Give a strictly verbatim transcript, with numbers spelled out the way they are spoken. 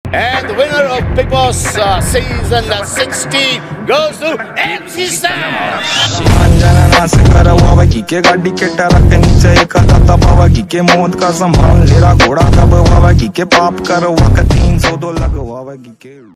And the winner of Big Boss uh, season sixteen goes to M C Stan. के गाड़ी के truck के नीचे एक खाता पावागी के मौत का संभाल लेरा घोड़ा दबवागी के पाप करवा के तीन सौ दो लगवागी के